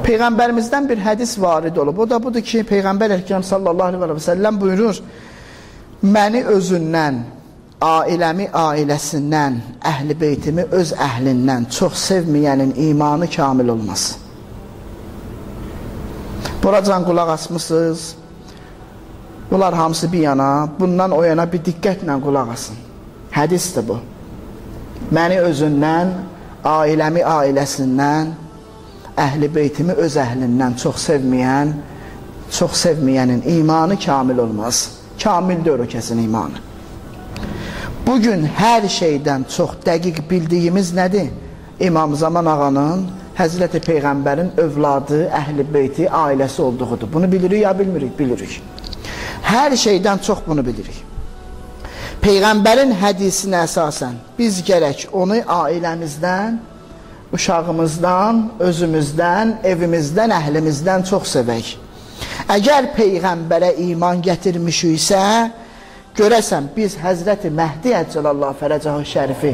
Peyğəmbərimizdən bir hədis varid olub. O da budur ki, Peyğəmbər Əkrəm sallallahu aleyhi və səlləm buyurur, məni özündən, ailəmi ailəsindən, əhl-i beytimi öz əhlindən çox sevməyənin imanı kamil olmaz. Buracan qulaq asmışsınız. Bunlar hamısı bir yana, bundan o yana bir diqqətlə qulaq asın. Hədisdir bu. Məni özündən, ailəmi ailəsindən, əhl-i beytimi öz əhlindən çox sevməyənin imanı kamil olmaz. Kamildir o kəsin imanı. Bugün hər şeydən çox dəqiq bildiyimiz nədir? İmam Zaman ağanın Həzrəti Peyğəmbərin övladı, əhl-i beyti, ailəsi olduğudur. Bunu bilirik ya bilmirik? Bilirik. Hər şeydən çox bunu bilirik. Peyğəmbərin hədisinə əsasən biz gərək onu ailəmizdən, uşağımızdan, özümüzdən, evimizdən, əhlimizdən çox sevək. Əgər Peyğəmbərə iman gətirmişiksə, görəsən biz Həzrəti Məhdi Əcəlallah Fərəcəhu Şərifi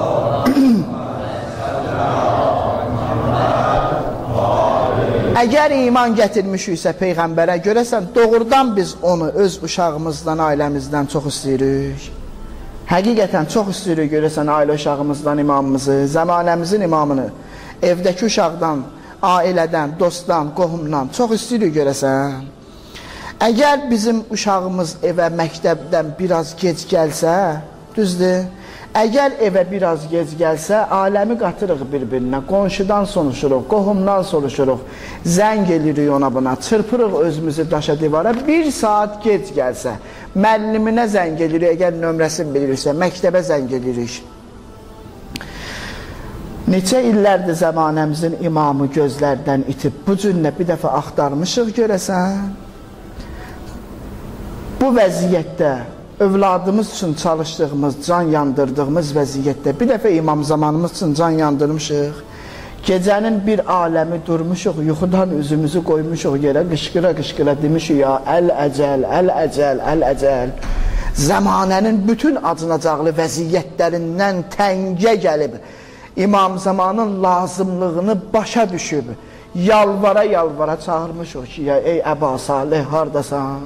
əgər iman gətirmişiksə Peyğəmbərə, görəsən doğrudan biz onu öz uşağımızdan, ailəmizdən çox istəyirik. Həqiqətən çox istəyirik görəsən ailə uşağımızdan imamımızı, zəmanəmizin imamını, evdəki uşaqdan, ailədən, dostdan, qohumdan çox istəyirik görəsən. Əgər bizim uşağımız evə, məktəbdən biraz gec gəlsə, düzdür, əgər evə biraz gec gəlsə, aləmi qatırıq bir-birinə, qonşudan soruşuruq, qohumdan soruşuruq, zəng edirik ona buna, çırpırıq özümüzü daşa divara, bir saat gec gəlsə, müəlliminə zəng edirik, əgər nömrəsini bilirsə, məktəbə zəng edirik. Neçə illərdir zəmanəmizin imamı gözlərdən itib, bu cürlə bir dəfə axtarmışıq görəsən. Bu vəziyyətdə, övladımız üçün çalışdığımız, can yandırdığımız vəziyyətdə bir dəfə imam zamanımız üçün can yandırmışıq. Gecənin bir aləmi durmuşuq, yuxudan üzümüzü qoymuşuq yerə, qışqıra-qışqıra demişik ya, əl-əcəl, əl-əcəl, əl-əcəl. Zəmanənin bütün acınacaqlı vəziyyətlərindən təngə gəlib, İmam Zamanın lazımlığını başa düşüb, yalvara-yalvara çağırmışıq ki, ya, ey Əba Salih, haradasan?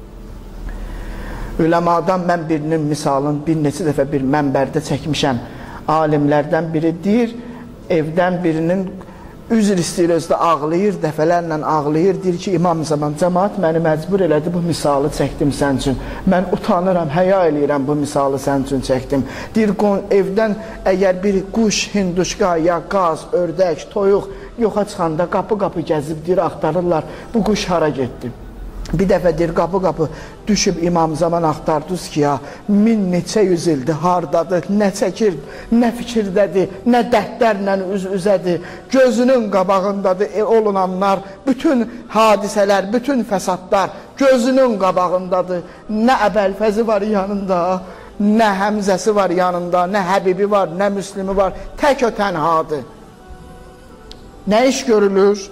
Üləmadan mən birinin misalını bir neçə dəfə bir mənbərdə çəkmişəm. Alimlərdən biri deyir, evdən birinin üzr istəyir, özdə ağlayır, dəfələrlə ağlayır, deyir ki, İmam Zaman, cəmaat məni məcbur elədi, bu misalı çəkdim sən üçün. Mən utanıram, həya eləyirəm, bu misalı sən üçün çəkdim. Deyir, evdən əgər bir quş, hinduşqa, ya qaz, ördək, toyuq yoxa çıxanda qapı-qapı gəzib, deyir, axtarırlar, bu quş hara getdi? Bir dəfə deyir, qapı-qapı düşüb İmam Zaman axtardınız ki, ya, min neçə yüz ildir, hardadır, nə çəkir, nə fikirdədir, nə dərdlərlə üz-üzədir, gözünün qabağındadır olunanlar, bütün hadisələr, bütün fəsadlar gözünün qabağındadır, nə Əbəlfəzi var yanında, nə Həmzəsi var yanında, nə Həbibi var, nə Müslimi var, tək o tənhadır. Nə iş görülür?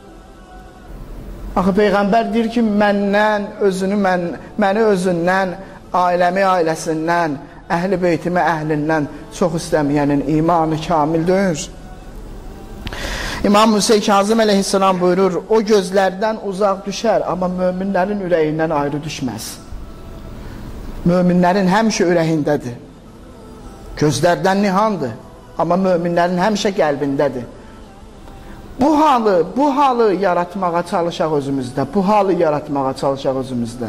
Axı Peyğəmbər deyir ki, məni özündən, ailəmi ailəsindən, əhl-i beytimi əhlindən çox istəməyənin imanı kamildir. İmam Hüseyin Kazım əleyhissalam buyurur, o gözlərdən uzaq düşər, amma möminlərin ürəyindən ayrı düşməz. Möminlərin həmişə ürəyindədir. Gözlərdən nihandır, amma möminlərin həmişə qəlbindədir. Bu halı yaratmağa çalışaq özümüzdə. Bu halı yaratmağa çalışaq özümüzdə.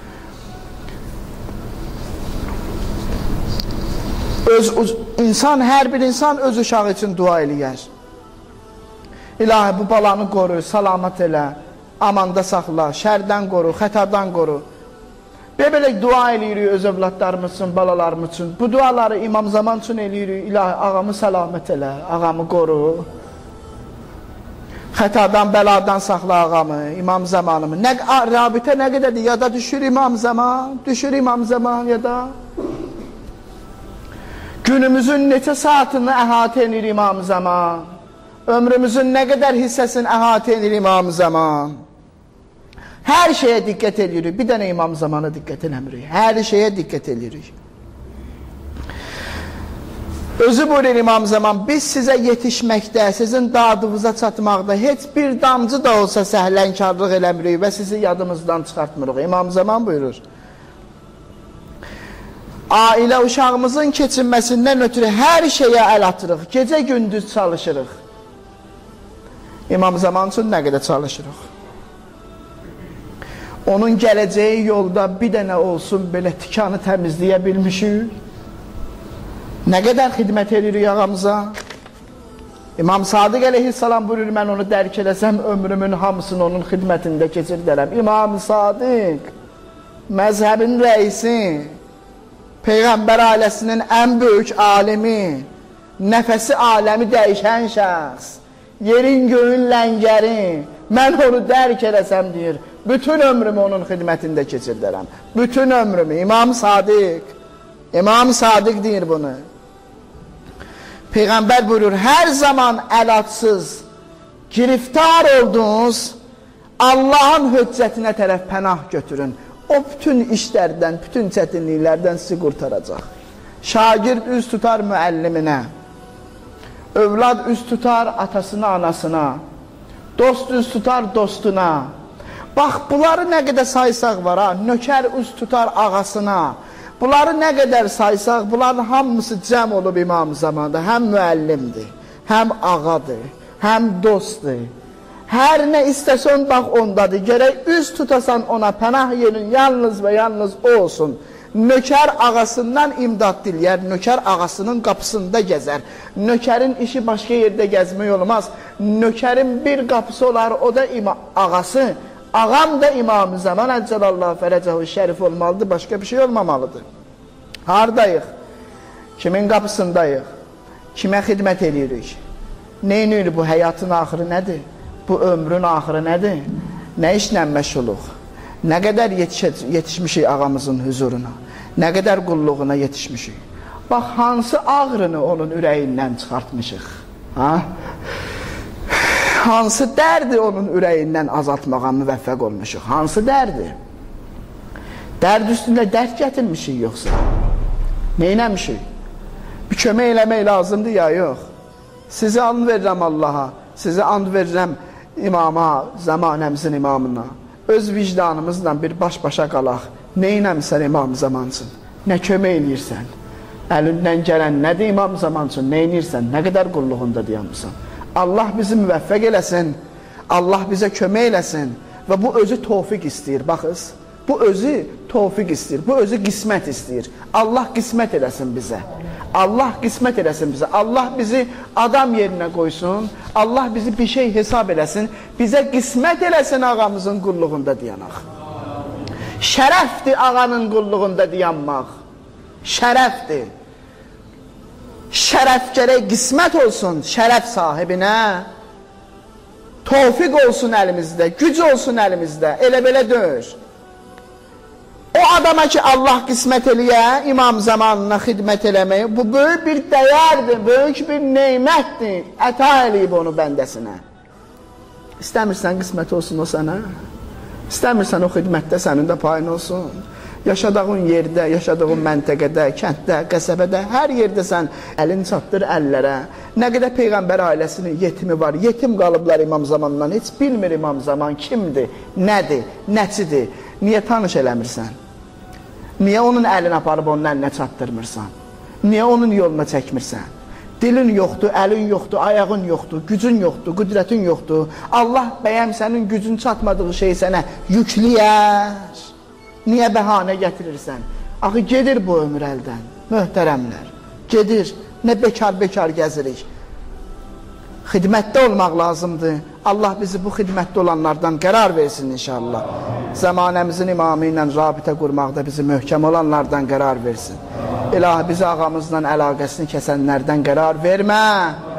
Hər bir insan öz uşağı üçün dua eləyər. İlahi, bu balanı qoru, salamat elə, amanda saxla, şərdən qoru, xətadan qoru. Belə dua eləyirik öz övladlarımız üçün, balalarımız üçün. Bu duaları İmam Zaman üçün eləyirik. İlahi, ağamı salamat elə, ağamı qoru. Xətadan, bəladan saxla ağamı, İmam Zamanımı. Rabitə nə qədərdir? Ya da düşür İmam Zaman, düşür İmam Zaman ya da. Günümüzün neçə saatını əhatə edir İmam Zaman. Ömrümüzün nə qədər hissəsini əhatə edir İmam Zaman. Hər şeyə diqqət edirik. Bir dənə İmam Zamana diqqət eləmirik. Hər şeyə diqqət edirik. Özü buyurur İmam Zaman, biz sizə yetişməkdə, sizin dadınıza çatmaqda heç bir damcı da olsa səhlənkarlıq eləmirik və sizi yadımızdan çıxartmırıq. İmam Zaman buyurur, ailə uşağımızın keçinməsindən ötürü hər şeyə əl atırıq, gecə gündüz çalışırıq. İmam Zaman üçün nə qədər çalışırıq? Onun gələcəyi yolda bir dənə olsun belə tikanı təmizləyə bilmişik. Nə qədər xidmət edirik ağamıza? İmam Sadiq əleyhissalam buyurur, mən onu dərk eləsəm ömrümün hamısını onun xidmətində keçirdərəm. İmam Sadiq, məzhəbin rəisi, Peyğəmbər ailəsinin ən böyük alimi, nəfəsi aləmi dəyişən şəxs, yerin göyün ləngəri, mən onu dərk eləsəm deyir, bütün ömrümü onun xidmətində keçirdərəm. Bütün ömrümü. İmam Sadiq, İmam Sadiq deyir bunu. Peyğəmbər buyurur, hər zaman əlatsız, giriftar oldunuz, Allahın höccətinə tərəf pənah götürün. O bütün işlərdən, bütün çətinliklərdən sizi qurtaracaq. Şagird üz tutar müəlliminə, övlad üz tutar atasına, anasına, dost üz tutar dostuna. Bax, bunları nə qədər saysaq var ha, nökər üz tutar ağasına. Bunları nə qədər saysaq, bunların hamısı cəm olub İmam Zamanında. Həm müəllimdir, həm ağadır, həm dostdur. Hər nə istəsən bax ondadır. Gərək üz tutasan ona, pənah yerin yalnız və yalnız o olsun. Nökər ağasından imdad diləyər, nökər ağasının qapısında gəzər. Nökərin işi başqa yerdə gəzmək olmaz. Nökərin bir qapısı olar, o da ağası. Ağam da İmam-ı Zaman Əcəlallahu fərəcəhu şərif olmalıdır, başqa bir şey olmamalıdır. Haradayıq? Kimin qapısındayıq? Kimə xidmət edirik? Neynir bu həyatın axırı nədir? Bu ömrün axırı nədir? Nə işlə məşğuluq? Nə qədər yetişmişik ağamızın huzuruna? Nə qədər qulluğuna yetişmişik? Bax, hansı ağrını onun ürəyindən çıxartmışıq? Ha? Hansı dərdi onun ürəyindən azaltmağa müvəffəq olmuşuq? Hansı dərdi? Dərd üstündə dərd gətirmişik yoxsa? Neynəmişik? Bir kömək eləmək lazımdır ya, yox. Sizi and verirəm Allaha, sizi and verirəm imama, zamanəmizin imamına. Öz vicdanımızla bir baş-başa qalaq. Neynəmsən İmam Zaman üçün? Nə kömək eləyirsən? Əlindən gələn nədir İmam Zaman üçün? Neynirsən? Nə qədər qulluğunda deyəmsən? Allah bizi müvəffəq eləsin, Allah bizə kömək eləsin və bu özü tövfiq istəyir, baxız. Bu özü tövfiq istəyir, bu özü qismət istəyir. Allah qismət eləsin bizə. Allah qismət eləsin bizə. Allah bizi adam yerinə qoysun, Allah bizi bir şey hesab eləsin, bizə qismət eləsin ağamızın qulluğunda dayanaq. Şərəfdir ağanın qulluğunda dayanmaq. Şərəfdir. Şərəf gərək qismət olsun şərəf sahibinə, tövfiq olsun əlimizdə, güc olsun əlimizdə, elə belə deyir. O adama ki Allah qismət eləyə, İmam Zamanına xidmət eləmək, bu böyük bir dəyərdir, böyük bir neymətdir, əta eləyib onu bəndəsinə. İstəmirsən qismət olsun o sənə, istəmirsən o xidmətdə sənin də payın olsun. Yaşadığın yerdə, yaşadığın məntəqədə, kənddə, qəsəbədə, hər yerdə sən əlin çatdır əllərə. Nə qədər Peyğəmbər ailəsinin yetimi var, yetim qalıblar İmam Zamandan, heç bilmir İmam Zaman kimdir, nədir, nəçidir, niyə tanış eləmirsən? Niyə onun əlini aparıb onun əlinə çatdırmırsan? Niyə onun yoluna çəkmirsən? Dilin yoxdur, əlin yoxdur, ayağın yoxdur, gücün yoxdur, qüdrətin yoxdur. Allah bəyəm sənin gücün çatmadığı şey sənə yükləyər. Niyə bəhanə gətirirsən? Axı gedir bu ömür əldən, möhtərəmlər. Gedir, nə bekar-bekar gəzirik. Xidmətdə olmaq lazımdır. Allah bizi bu xidmətdə olanlardan qərar versin inşallah. Zamanəmizin imamı ilə rabitə qurmaqda bizi möhkəm olanlardan qərar versin. İlahi bizi ağamızla əlaqəsini kəsənlərdən qərar vermə.